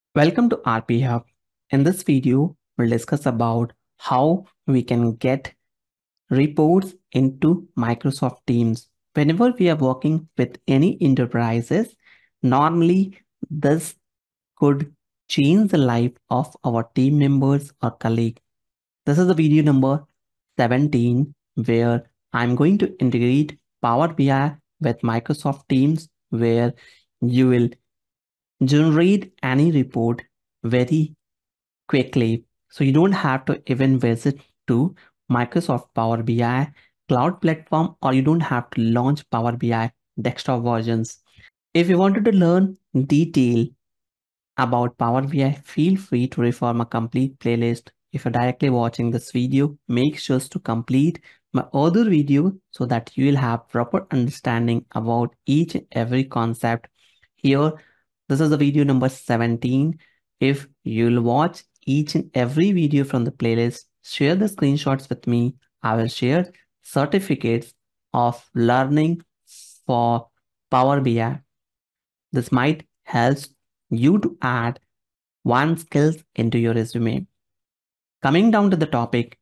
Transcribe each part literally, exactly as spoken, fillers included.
Welcome to R P Hub. In this video, we'll discuss about how we can get reports into Microsoft Teams. Whenever we are working with any enterprises, normally this could change the life of our team members or colleague. This is the video number seventeen, where I'm going to integrate Power B I with Microsoft Teams, where you will generate any report very quickly. So you don't have to even visit to Microsoft Power B I cloud platform, or you don't have to launch Power B I desktop versions. If you wanted to learn detail about Power B I, feel free to refer my complete playlist. If you're directly watching this video, make sure to complete my other video so that you will have proper understanding about each and every concept. Here, this is the video number seventeen. If you'll watch each and every video from the playlist, share the screenshots with me. I will share certificates of learning for Power B I. This might help you to add one skills into your resume. Coming down to the topic,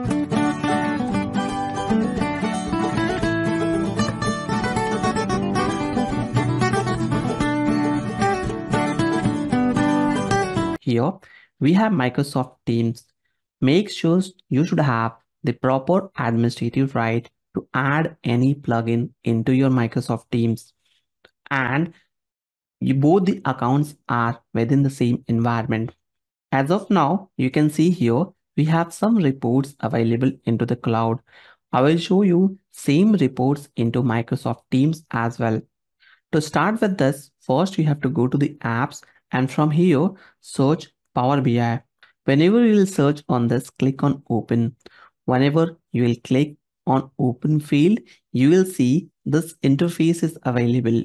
here we have Microsoft Teams. Make sure you should have the proper administrative right to add any plugin into your Microsoft Teams, and you, both the accounts are within the same environment. As of now, you can see here we have some reports available into the cloud. I will show you same reports into Microsoft Teams as well. To start with this, first you have to go to the apps, and from here search Power B I. Whenever you will search on this, click on open. Whenever you will click on open field, you will see this interface is available.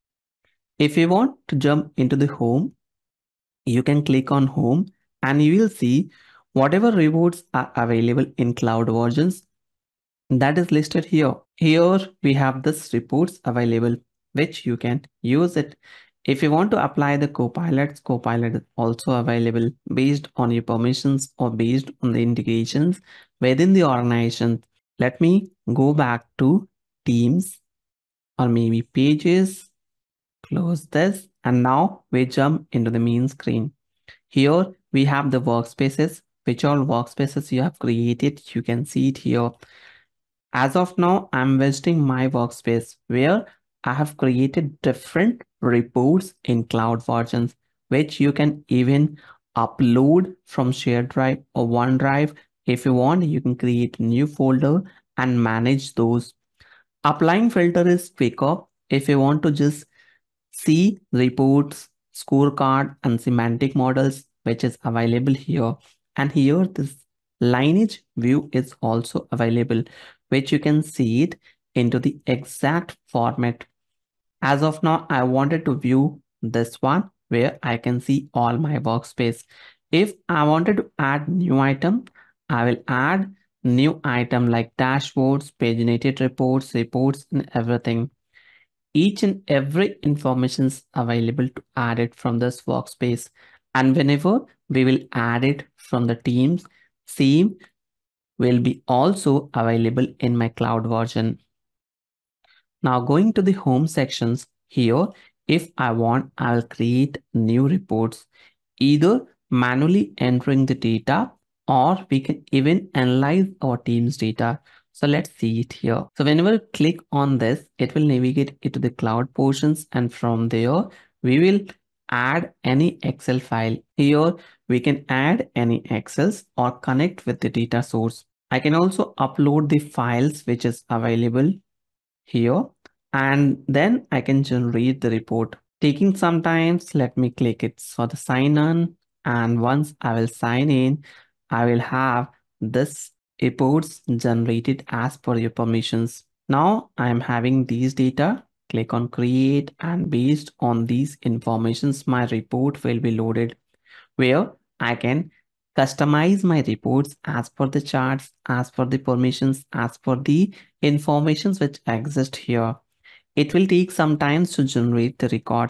If you want to jump into the home, you can click on home and you will see whatever reports are available in cloud versions that is listed here. Here we have this reports available, which you can use it. If you want to apply the copilots, copilot is also available based on your permissions or based on the integrations within the organization. Let me go back to Teams or maybe Pages, close this, and now we jump into the main screen. Here we have the workspaces, which all workspaces you have created. You can see it here. As of now, I'm visiting my workspace where I have created different reports in cloud versions, which you can even upload from shared drive or OneDrive. If you want, you can create a new folder and manage those. Applying filter is quicker. If you want to just see reports, scorecard, and semantic models, which is available here. And here this lineage view is also available, which you can see it into the exact format. As of now, I wanted to view this one where I can see all my workspace. If I wanted to add new item, I will add new item like dashboards, paginated reports, reports, and everything. Each and every information is available to add it from this workspace. And whenever we will add it from the Teams, same will be also available in my cloud version. Now going to the home sections here, if I want, I'll create new reports, either manually entering the data, or we can even analyze our Teams data. So let's see it here. So whenever you click on this, it will navigate into the cloud portions, and from there we will add any Excel file. Here we can add any Excels or connect with the data source. I can also upload the files which is available here, and then I can generate the report. Taking some time, let me click it for the sign on, and once I will sign in, I will have this reports generated as per your permissions. Now I am having these data. Click on create, and based on these informations, my report will be loaded, where I can customize my reports as per the charts, as per the permissions, as per the informations which exist here. It will take some time to generate the records.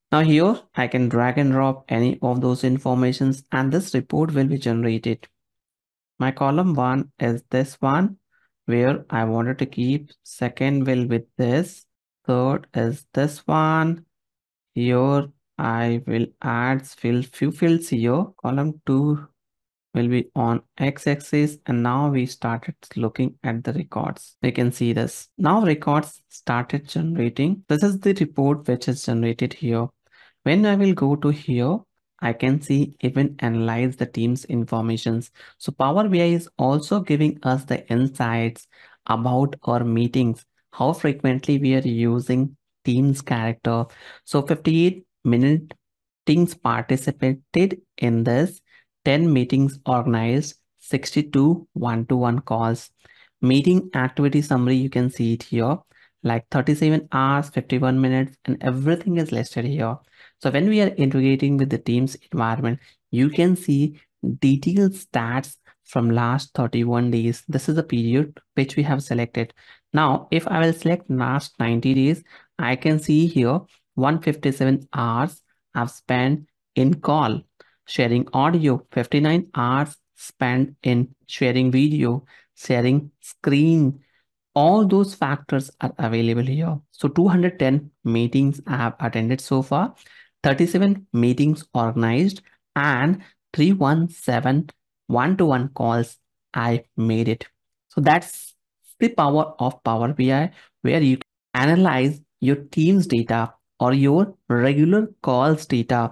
Now here I can drag and drop any of those informations and this report will be generated. My column one is this one where I wanted to keep. Second will be this. Third is this one. Here I will add fill few fields here. Column two will be on x-axis and now we started looking at the records. We can see this. Now records started generating. This is the report which is generated here. When I will go to here, I can see even analyze the team's informations. So Power B I is also giving us the insights about our meetings, how frequently we are using Teams character. So fifty-eight minute teams participated in this, ten meetings organized, sixty-two one-to-one calls. Meeting activity summary, you can see it here, like thirty-seven hours, fifty-one minutes, and everything is listed here. So when we are integrating with the Teams environment, you can see detailed stats from last thirty-one days. This is the period which we have selected. Now, if I will select last ninety days, I can see here one hundred fifty-seven hours I've spent in call, sharing audio, fifty-nine hours spent in sharing video, sharing screen, all those factors are available here. So two hundred ten meetings I have attended so far, thirty-seven meetings organized, and three hundred seventeen one-to-one calls I made it. So that's the power of Power B I, where you can analyze your team's data or your regular calls data.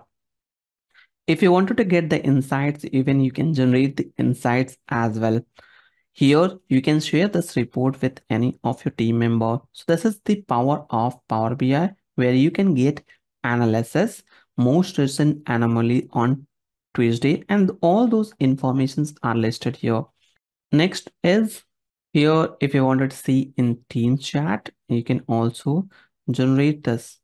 If you wanted to get the insights, even you can generate the insights as well. Here, you can share this report with any of your team member. So this is the power of Power B I, where you can get analysis, most recent anomaly on Tuesday, and all those informations are listed here. Next is here, if you wanted to see in team chat, you can also generate this,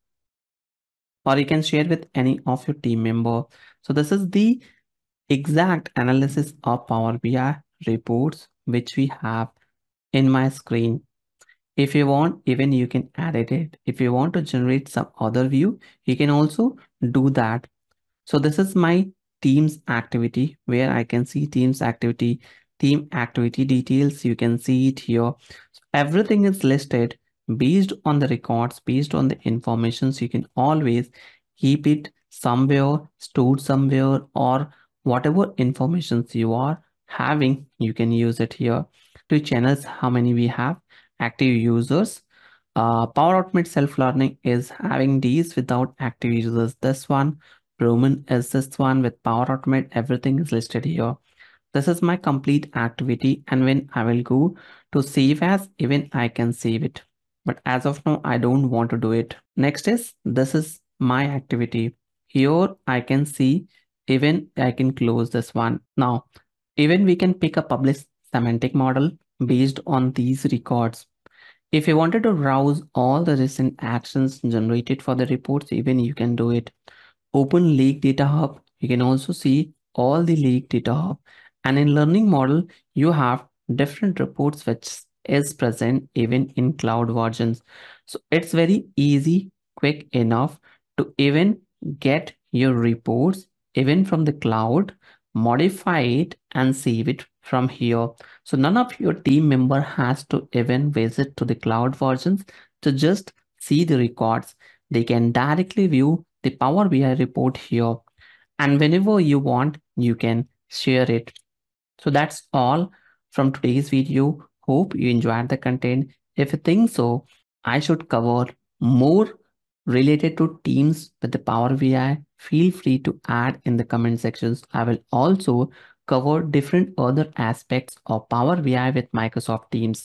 or you can share with any of your team member. So this is the exact analysis of Power B I reports which we have in my screen. If you want, even you can edit it. If you want to generate some other view, you can also do that. So this is my team's activity where I can see team's activity, team activity details. You can see it here. Everything is listed based on the records, based on the information. So you can always keep it somewhere, stored somewhere, or whatever informations you are having, you can use it here. To channels, how many we have, active users. Uh, Power Automate Self-Learning is having these without active users. This one, Roman is this one with Power Automate. Everything is listed here. This is my complete activity, and when I will go to save as, even I can save it. But as of now, I don't want to do it. Next is, this is my activity. Here I can see, even I can close this one. Now, even we can pick a public semantic model based on these records. If you wanted to browse all the recent actions generated for the reports, even you can do it. Open Lake Data Hub, you can also see all the Lake Data Hub. And in learning model, you have different reports which is present even in cloud versions. So it's very easy, quick enough to even get your reports even from the cloud, modify it and save it from here. So none of your team member has to even visit to the cloud versions to just see the records. They can directly view the Power B I report here. And whenever you want, you can share it. So that's all from today's video. Hope you enjoyed the content. If you think so, I should cover more related to Teams with the Power B I. Feel free to add in the comment sections. I will also cover different other aspects of Power B I with Microsoft Teams.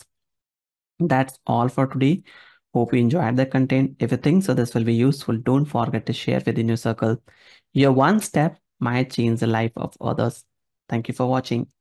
That's all for today. Hope you enjoyed the content. If you think so this will be useful, don't forget to share within your circle. Your one step might change the life of others. Thank you for watching.